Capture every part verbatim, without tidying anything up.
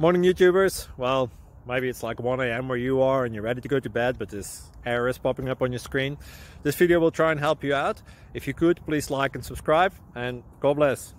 Morning YouTubers. Well, maybe it's like one A M where you are and you're ready to go to bed, but this error is popping up on your screen. This video will try and help you out. If you could, please like and subscribe, and God bless.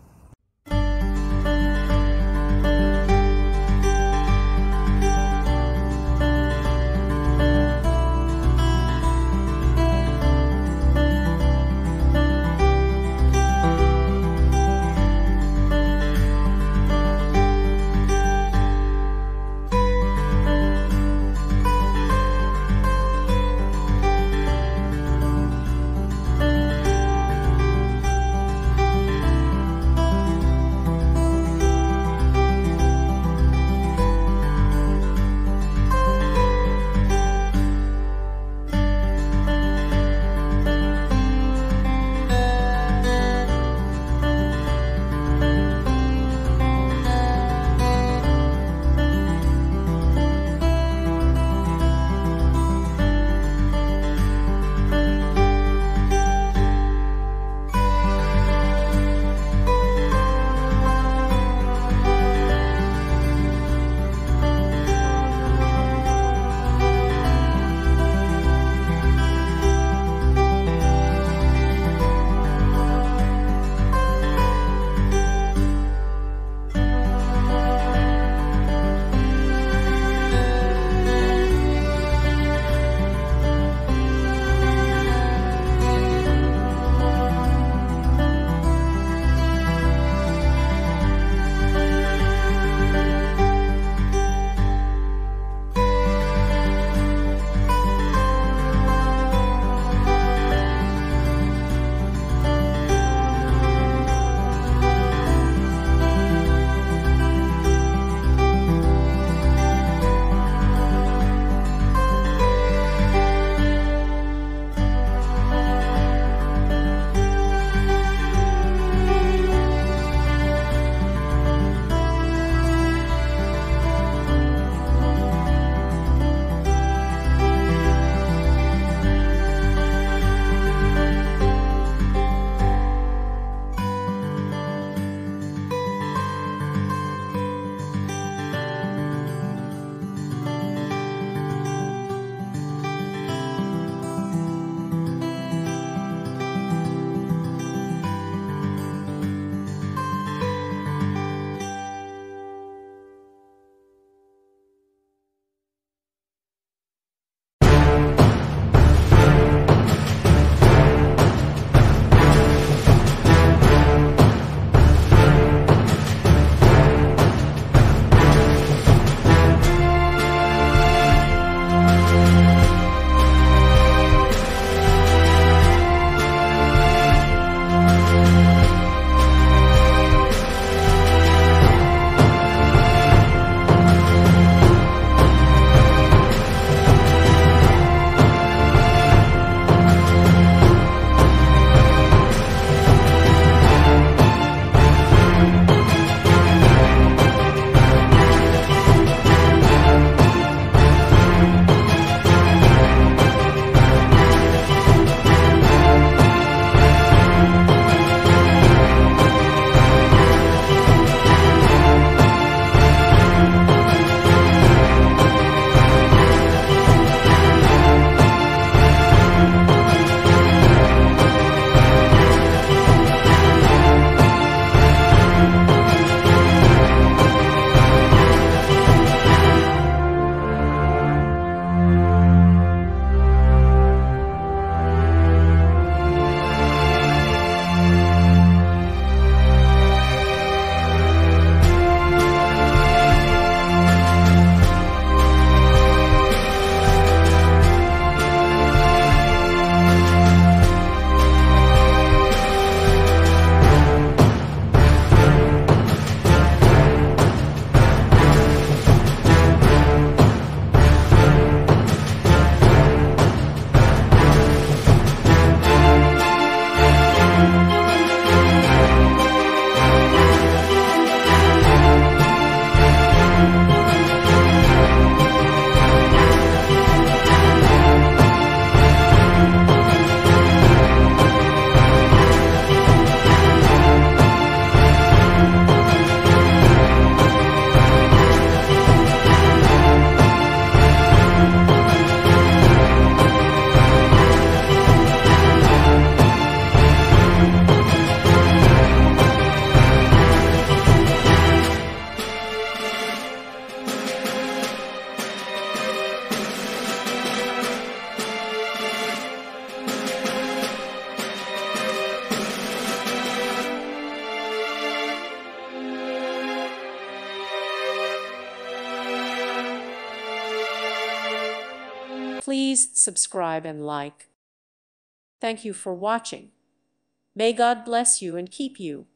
Please subscribe and like. Thank you for watching. May God bless you and keep you.